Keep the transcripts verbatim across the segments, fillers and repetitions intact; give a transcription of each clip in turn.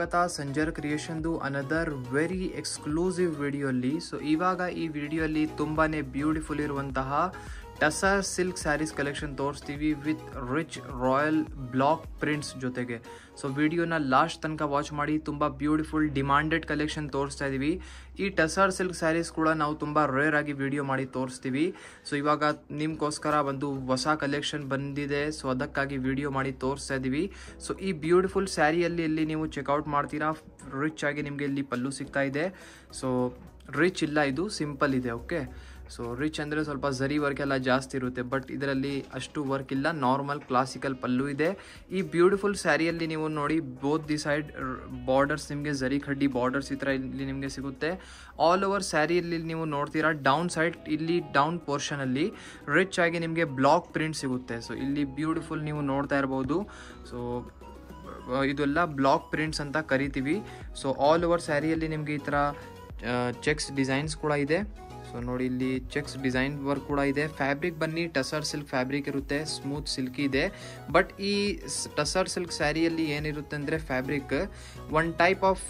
ಸ್ವಾಗತ ಸಂಜರ್ ಕ್ರಿಯೇಷನ್ದು another very exclusive ವಿಡಿಯೋಲಿ. ಸೊ ಇವಾಗ ಈ ವಿಡಿಯೋಲಿ ತುಂಬಾನೇ ಬ್ಯೂಟಿಫುಲ್ ಇರುವಂತಹ ಟಸರ್ ಸಿಲ್ಕ್ ಸ್ಯಾರೀಸ್ ಕಲೆಕ್ಷನ್ ತೋರಿಸ್ತೀವಿ with rich royal block prints ಜೊತೆಗೆ. ಸೊ ವಿಡಿಯೋನ ಲಾಸ್ಟ್ ತನಕ ವಾಚ್ ಮಾಡಿ. ತುಂಬ ಬ್ಯೂಟಿಫುಲ್ ಡಿಮಾಂಡೆಡ್ ಕಲೆಕ್ಷನ್ ತೋರಿಸ್ತಾ ಇದ್ದೀವಿ. ಈ ಟಸರ್ ಸಿಲ್ಕ್ ಸ್ಯಾರೀಸ್ ಕೂಡ ನಾವು ತುಂಬ ರೇರ್ ಆಗಿ ವಿಡಿಯೋ ಮಾಡಿ ತೋರಿಸ್ತೀವಿ. ಸೊ ಇವಾಗ ನಿಮ್ಗೋಸ್ಕರ ಒಂದು ಹೊಸ ಕಲೆಕ್ಷನ್ ಬಂದಿದೆ, ಸೊ ಅದಕ್ಕಾಗಿ ವಿಡಿಯೋ ಮಾಡಿ ತೋರಿಸ್ತಾ ಇದ್ದೀವಿ. ಸೊ ಈ ಬ್ಯೂಟಿಫುಲ್ ಸ್ಯಾರಿಯಲ್ಲಿ ಇಲ್ಲಿ ನೀವು ಚೆಕ್ಔಟ್ ಮಾಡ್ತೀರಾ, ರಿಚ್ ಆಗಿ ನಿಮಗೆ ಇಲ್ಲಿ ಪಲ್ಲು ಸಿಗ್ತಾ ಇದೆ. ಸೊ ರಿಚ್ ಇಲ್ಲ, ಇದು ಸಿಂಪಲ್ ಇದೆ. ಓಕೆ, ಸೊ ರಿಚ್ ಅಂದರೆ ಸ್ವಲ್ಪ ಝರಿ ವರ್ಕ್ ಎಲ್ಲ ಜಾಸ್ತಿ ಇರುತ್ತೆ, ಬಟ್ ಇದರಲ್ಲಿ ಅಷ್ಟು ವರ್ಕ್ ಇಲ್ಲ, ನಾರ್ಮಲ್ ಕ್ಲಾಸಿಕಲ್ ಪಲ್ಲು ಇದೆ. ಈ ಬ್ಯೂಟಿಫುಲ್ ಸ್ಯಾರಿಯಲ್ಲಿ ನೀವು ನೋಡಿ ಬೋತ್ ದಿ ಸೈಡ್ ಬಾರ್ಡರ್ಸ್ ನಿಮಗೆ ಝರಿ ಖಡ್ಡಿ ಬಾರ್ಡರ್ಸ್ ಈ ಥರ ಇಲ್ಲಿ ನಿಮಗೆ ಸಿಗುತ್ತೆ. ಆಲ್ ಓವರ್ ಸ್ಯಾರಿಯಲ್ಲಿ ನೀವು ನೋಡ್ತೀರಾ ಡೌನ್ ಸೈಡ್ ಇಲ್ಲಿ ಡೌನ್ ಪೋರ್ಷನಲ್ಲಿ ರಿಚ್ ಆಗಿ ನಿಮಗೆ ಬ್ಲಾಕ್ ಪ್ರಿಂಟ್ ಸಿಗುತ್ತೆ. ಸೊ ಇಲ್ಲಿ ಬ್ಯೂಟಿಫುಲ್ ನೀವು ನೋಡ್ತಾ ಇರ್ಬೋದು. ಸೊ ಇದೆಲ್ಲ ಬ್ಲಾಕ್ ಪ್ರಿಂಟ್ಸ್ ಅಂತ ಕರಿತೀವಿ. ಸೊ ಆಲ್ ಓವರ್ ಸ್ಯಾರಿಯಲ್ಲಿ ನಿಮಗೆ ಈ ಥರ ಚೆಕ್ಸ್ ಡಿಸೈನ್ಸ್ ಕೂಡ ಇದೆ. ಸೊ ನೋಡಿ ಇಲ್ಲಿ ಚೆಕ್ಸ್ ಡಿಸೈನ್ ವರ್ಕ್ ಕೂಡ ಇದೆ. ಫ್ಯಾಬ್ರಿಕ್ ಬನ್ನಿ ಟಸರ್ ಸಿಲ್ಕ್ ಫ್ಯಾಬ್ರಿಕ್ ಇರುತ್ತೆ, ಸ್ಮೂತ್ ಸಿಲ್ಕಿ ಇದೆ. ಬಟ್ ಈ ಟಸರ್ ಸಿಲ್ಕ್ ಸ್ಯಾರಿಯಲ್ಲಿ ಏನಿರುತ್ತೆ ಅಂದರೆ fabric one type of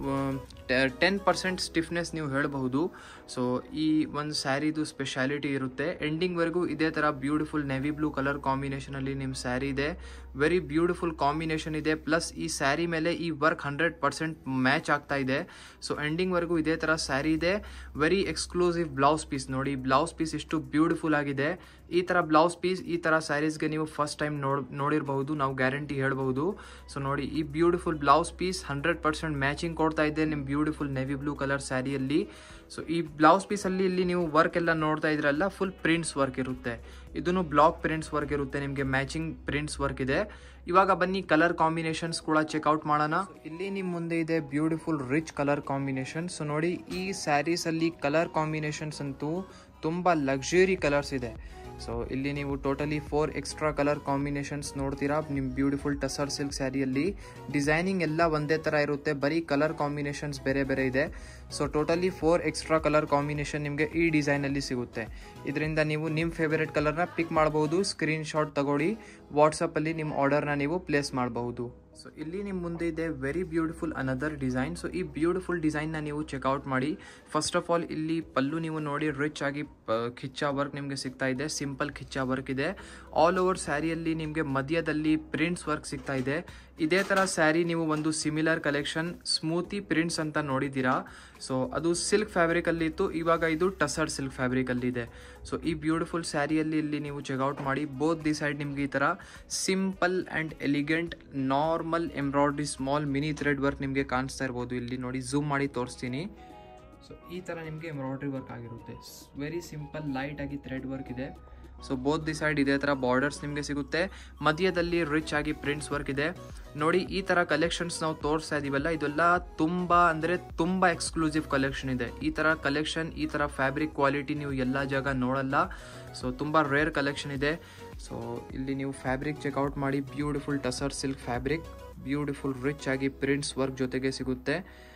ten percent stiffness ನೀವು ಹೇಳಬಹುದು. ಸೊ ಈ ಒಂದು ಸ್ಯಾರಿದು ಸ್ಪೆಷಾಲಿಟಿ ಇರುತ್ತೆ. ಎಂಡಿಂಗ್ವರೆಗೂ ಇದೇ ಥರ ಬ್ಯೂಟಿಫುಲ್ ನೆವಿ ಬ್ಲೂ ಕಲರ್ ಕಾಂಬಿನೇಷನಲ್ಲಿ ನಿಮ್ಮ ಸ್ಯಾರಿ ಇದೆ. ವೆರಿ ಬ್ಯೂಟಿಫುಲ್ ಕಾಂಬಿನೇಷನ್ ಇದೆ. ಪ್ಲಸ್ ಈ ಸ್ಯಾರಿ ಮೇಲೆ ಈ ವರ್ಕ್ ಹಂಡ್ರೆಡ್ ಪರ್ಸೆಂಟ್ ಮ್ಯಾಚ್ ಆಗ್ತಾ ಇದೆ. ಸೊ ಎಂಡಿಂಗ್ವರೆಗೂ ಇದೇ ಥರ ಸ್ಯಾರಿ ಇದೆ. ವೆರಿ ಎಕ್ಸ್ಕ್ಲೂಸಿವ್ ಬ್ಲೌಸ್ ಪೀಸ್ ನೋಡಿ, ಬ್ಲೌಸ್ ಪೀಸ್ ಎಷ್ಟು ಬ್ಯೂಟಿಫುಲ್ ಆಗಿದೆ. ಈ ಥರ ಬ್ಲೌಸ್ ಪೀಸ್ ಈ ಥರ ಸ್ಯಾರೀಸ್ಗೆ ನೀವು ಫಸ್ಟ್ ಟೈಮ್ ನೋಡ್ ನೋಡಿರಬಹುದು, ನಾವು ಗ್ಯಾರಂಟಿ ಹೇಳ್ಬಹುದು. ಸೊ ನೋಡಿ ಈ beautiful blouse piece hundred percent matching ಕೊಡ್ತಾ ಇದೆ ನಿಮ್ಮ ಬ್ಯೂಟಿಫುಲ್ ನೆವಿ ಬ್ಲೂ ಕಲರ್ ಸ್ಯಾರಿಯಲ್ಲಿ. ಸೊ ಈ ಬ್ಲೌಸ್ ಪೀಸಲ್ಲಿ ಇಲ್ಲಿ ನೀವು ವರ್ಕ್ ಎಲ್ಲ ನೋಡ್ತಾ ಇದ್ರಲ್ಲ, ಫುಲ್ ಪ್ರಿಂಟ್ಸ್ ವರ್ಕ್ ಇರುತ್ತೆ. ಇದನ್ನು ಬ್ಲಾಕ್ ಪ್ರಿಂಟ್ಸ್ ವರ್ಕ್ ಇರುತ್ತೆ, ನಿಮಗೆ ಮ್ಯಾಚಿಂಗ್ ಪ್ರಿಂಟ್ಸ್ ವರ್ಕ್ ಇದೆ. ಇವಾಗ ಬನ್ನಿ ಕಲರ್ ಕಾಂಬಿನೇಷನ್ಸ್ ಕೂಡ ಚೆಕ್ಔಟ್ ಮಾಡೋಣ. ಇಲ್ಲಿ ನಿಮ್ಮ ಮುಂದೆ ಇದೆ beautiful rich colour combination. So ನೋಡಿ ಈ ಸ್ಯಾರೀಸ್ ಅಲ್ಲಿ ಕಲರ್ ಕಾಂಬಿನೇಷನ್ಸ್ ಅಂತೂ ತುಂಬ ಲಕ್ಸುರಿ ಕಲರ್ಸ್ ಇದೆ. ಸೊ ಇಲ್ಲಿ ನೀವು totally four extra colour combinations ನೋಡ್ತೀರಾ ನಿಮ್ಮ ಬ್ಯೂಟಿಫುಲ್ ಟಸರ್ ಸಿಲ್ಕ್ ಸ್ಯಾರಿಯಲ್ಲಿ. ಡಿಸೈನಿಂಗ್ ಎಲ್ಲ ಒಂದೇ ಥರ ಇರುತ್ತೆ, ಬರೀ ಕಲರ್ ಕಾಂಬಿನೇಷನ್ಸ್ ಬೇರೆ ಬೇರೆ ಇದೆ. So totally four extra colour combination ನಿಮಗೆ ಈ ಡಿಸೈನಲ್ಲಿ ಸಿಗುತ್ತೆ. ಇದರಿಂದ ನೀವು ನಿಮ್ಮ ಫೇವರೇಟ್ ಕಲರ್ನ ಪಿಕ್ ಮಾಡಬಹುದು, ಸ್ಕ್ರೀನ್ ಶಾಟ್ ತಗೊಳ್ಳಿ, ವಾಟ್ಸಪ್ಪಲ್ಲಿ ನಿಮ್ಮ ಆರ್ಡರ್ನ ನೀವು ಪ್ಲೇಸ್ ಮಾಡಬಹುದು. ಸೊ ಇಲ್ಲಿ ನಿಮ್ಮ ಮುಂದೆ ಇದೆ very beautiful another design. So ಈ ಬ್ಯೂಟಿಫುಲ್ ಡಿಸೈನ್ನ ನೀವು ಚೆಕ್ಔಟ್ ಮಾಡಿ. ಫಸ್ಟ್ ಆಫ್ ಆಲ್ ಇಲ್ಲಿ ಪಲ್ಲು ನೀವು ನೋಡಿ ರಿಚ್ ಆಗಿ ಖಿಚ್ಚಾ ವರ್ಕ್ ನಿಮಗೆ ಸಿಗ್ತಾ ಇದೆ, ಸಿಂಪಲ್ ಖಿಚ್ಚಾ ವರ್ಕ್ ಇದೆ. ಆಲ್ ಓವರ್ ಸ್ಯಾರಿಯಲ್ಲಿ ನಿಮಗೆ ಮಧ್ಯದಲ್ಲಿ ಪ್ರಿಂಟ್ಸ್ ವರ್ಕ್ ಸಿಗ್ತಾ ಇದೆ. ಇದೇ ಥರ ಸ್ಯಾರಿ ನೀವು ಒಂದು ಸಿಮಿಲರ್ ಕಲೆಕ್ಷನ್ ಸ್ಮೂತಿ ಪ್ರಿಂಟ್ಸ್ ಅಂತ ನೋಡಿದ್ದೀರಾ. ಸೊ ಅದು ಸಿಲ್ಕ್ ಫ್ಯಾಬ್ರಿಕಲ್ಲಿ ಇತ್ತು, ಇವಾಗ ಇದು ಟಸರ್ ಸಿಲ್ಕ್ ಫ್ಯಾಬ್ರಿಕಲ್ಲಿ ಇದೆ. ಸೊ ಈ ಬ್ಯೂಟಿಫುಲ್ ಸ್ಯಾರಿಯಲ್ಲಿ ಇಲ್ಲಿ ನೀವು ಚೆಕ್ಔಟ್ ಮಾಡಿ. ಬೋತ್ ದಿ ಸೈಡ್ ನಿಮಗೆ ಈ ಥರ simple and elegant normal embroidery small mini thread work ನಿಮಗೆ ಕಾಣಿಸ್ತಾ ಇರ್ಬೋದು. ಇಲ್ಲಿ ನೋಡಿ ಝೂಮ್ ಮಾಡಿ ತೋರಿಸ್ತೀನಿ. ಸೊ ಈ ಥರ ನಿಮಗೆ ಎಂಬ್ರಾಯ್ಡ್ರಿ ವರ್ಕ್ ಆಗಿರುತ್ತೆ. ವೆರಿ ಸಿಂಪಲ್ ಲೈಟ್ ಆಗಿ ಥ್ರೆಡ್ ವರ್ಕ್ ಇದೆ. ಸೊ ಬೋತ್ ದಿ ಸೈಡ್ ಇದೇ ಥರ ಬಾರ್ಡರ್ಸ್ ನಿಮಗೆ ಸಿಗುತ್ತೆ. ಮಧ್ಯದಲ್ಲಿ ರಿಚ್ ಆಗಿ ಪ್ರಿಂಟ್ಸ್ ವರ್ಕ್ ಇದೆ. ನೋಡಿ ಈ ಥರ ಕಲೆಕ್ಷನ್ಸ್ ನಾವು ತೋರಿಸ್ತಾ ಇದೀವಲ್ಲ, ಇದೆಲ್ಲ ತುಂಬ ಅಂದರೆ ತುಂಬ ಎಕ್ಸ್ಕ್ಲೂಸಿವ್ ಕಲೆಕ್ಷನ್ ಇದೆ. ಈ ಥರ ಕಲೆಕ್ಷನ್, ಈ ಥರ ಫ್ಯಾಬ್ರಿಕ್ ಕ್ವಾಲಿಟಿ ನೀವು ಎಲ್ಲ ಜಾಗ ನೋಡಲ್ಲ. ಸೊ ತುಂಬ ರೇರ್ ಕಲೆಕ್ಷನ್ ಇದೆ. ಸೊ ಇಲ್ಲಿ ನೀವು ಫ್ಯಾಬ್ರಿಕ್ ಚೆಕ್ಔಟ್ ಮಾಡಿ. Beautiful tussar silk fabric, beautiful rich ಆಗಿ ಪ್ರಿಂಟ್ಸ್ ವರ್ಕ್ ಜೊತೆಗೆ ಸಿಗುತ್ತೆ.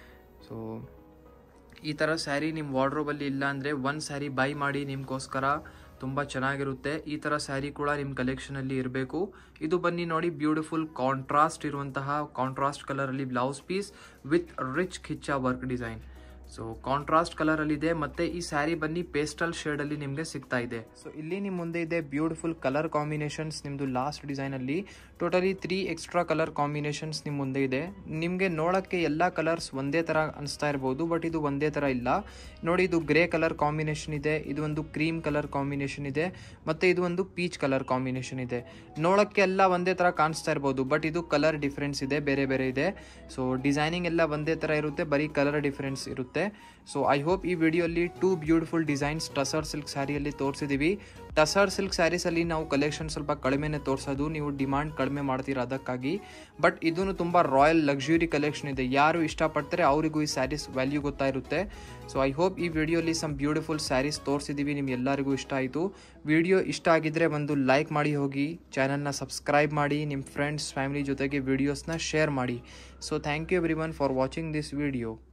ಸೊ ಈ ಥರ ಸ್ಯಾರಿ ನಿಮ್ಮ ವಾರ್ಡ್ರೋಬಲ್ಲಿ ಇಲ್ಲ ಅಂದರೆ ಒಂದು ಸ್ಯಾರಿ ಬೈ ಮಾಡಿ, ನಿಮಗೋಸ್ಕರ ತುಂಬ ಚೆನ್ನಾಗಿರುತ್ತೆ. ಈ ಥರ ಸ್ಯಾರಿ ಕೂಡ ನಿಮ್ಮ ಕಲೆಕ್ಷನಲ್ಲಿ ಇರಬೇಕು. ಇದು ಬನ್ನಿ ನೋಡಿ ಬ್ಯೂಟಿಫುಲ್ ಕಾಂಟ್ರಾಸ್ಟ್ ಇರುವಂತಹ ಕಾಂಟ್ರಾಸ್ಟ್ ಕಲರಲ್ಲಿ ಬ್ಲೌಸ್ ಪೀಸ್ ವಿತ್ ರಿಚ್ ಖಿಚ್ಚಾ ವರ್ಕ್ ಡಿಸೈನ್. ಸೊ ಕಾಂಟ್ರಾಸ್ಟ್ ಕಲರಲ್ಲಿ ಇದೆ. ಮತ್ತೆ ಈ ಸ್ಯಾರಿ ಬನ್ನಿ ಪೇಸ್ಟಲ್ ಶೇಡಲ್ಲಿ ನಿಮಗೆ ಸಿಗ್ತಾ ಇದೆ. ಸೊ ಇಲ್ಲಿ ನಿಮ್ಮ ಮುಂದೆ ಇದೆ ಬ್ಯೂಟಿಫುಲ್ ಕಲರ್ ಕಾಂಬಿನೇಷನ್ಸ್ ನಿಮ್ಮದು ಲಾಸ್ಟ್ ಡಿಸೈನಲ್ಲಿ. Totally three extra colour combinations ನಿಮ್ಮ ಮುಂದೆ ಇದೆ. ನಿಮಗೆ ನೋಡೋಕ್ಕೆ ಎಲ್ಲ ಕಲರ್ಸ್ ಒಂದೇ ಥರ ಅನಿಸ್ತಾ ಇರ್ಬೋದು, ಬಟ್ ಇದು ಒಂದೇ ಥರ ಇಲ್ಲ. ನೋಡಿ ಇದು ಗ್ರೇ ಕಲರ್ ಕಾಂಬಿನೇಷನ್ ಇದೆ, ಇದು ಒಂದು ಕ್ರೀಮ್ ಕಲರ್ ಕಾಂಬಿನೇಷನ್ ಇದೆ, ಮತ್ತು ಇದು ಒಂದು ಪೀಚ್ ಕಲರ್ ಕಾಂಬಿನೇಷನ್ ಇದೆ. ನೋಡೋಕ್ಕೆ ಎಲ್ಲ ಒಂದೇ ಥರ ಕಾಣಿಸ್ತಾ ಇರ್ಬೋದು, ಬಟ್ ಇದು ಕಲರ್ ಡಿಫ್ರೆನ್ಸ್ ಇದೆ, ಬೇರೆ ಬೇರೆ ಇದೆ. ಸೊ ಡಿಸೈನಿಂಗ್ ಎಲ್ಲ ಒಂದೇ ಥರ ಇರುತ್ತೆ, ಬರೀ ಕಲರ್ ಡಿಫ್ರೆನ್ಸ್ ಇರುತ್ತೆ. ಸೊ ಐ ಹೋಪ್ ಈ ವಿಡಿಯೋಲಿ two beautiful designs tussar silk ಸ್ಯಾರಿಯಲ್ಲಿ ತೋರಿಸಿದ್ದೀವಿ. ಟಸರ್ ಸಿಲ್ಕ್ ಸ್ಯಾರೀಸಲ್ಲಿ ನಾವು ಕಲೆಕ್ಷನ್ ಸ್ವಲ್ಪ ಕಡಿಮೆನೇ ತೋರಿಸೋದು, ನೀವು ಡಿಮಾಂಡ್ ಕಡಿಮೆ ಮಾಡ್ತೀರಾ ಅದಕ್ಕಾಗಿ. ಬಟ್ ಇದೂ ತುಂಬ ರಾಯಲ್ ಲಕ್ಸುರಿ ಕಲೆಕ್ಷನ್ ಇದೆ. ಯಾರು ಇಷ್ಟಪಡ್ತಾರೆ ಅವರಿಗೂ ಈ ಸ್ಯಾರೀಸ್ ವ್ಯಾಲ್ಯೂ ಗೊತ್ತಾಯಿರುತ್ತೆ. ಸೊ ಐ ಹೋಪ್ ಈ ವಿಡಿಯೋಲಿ ಸಮ್ ಬ್ಯೂಟಿಫುಲ್ ಸ್ಯಾರೀಸ್ ತೋರಿಸಿದ್ದೀವಿ, ನಿಮ್ಗೆಲ್ಲರಿಗೂ ಇಷ್ಟ ಆಯಿತು. ವಿಡಿಯೋ ಇಷ್ಟ ಆಗಿದ್ದರೆ ಒಂದು ಲೈಕ್ ಮಾಡಿ ಹೋಗಿ, ಚಾನಲ್ನ ಸಬ್ಸ್ಕ್ರೈಬ್ ಮಾಡಿ, ನಿಮ್ಮ ಫ್ರೆಂಡ್ಸ್ ಫ್ಯಾಮಿಲಿ ಜೊತೆಗೆ ವಿಡಿಯೋಸ್ನ ಶೇರ್ ಮಾಡಿ. So thank you everyone for watching this video.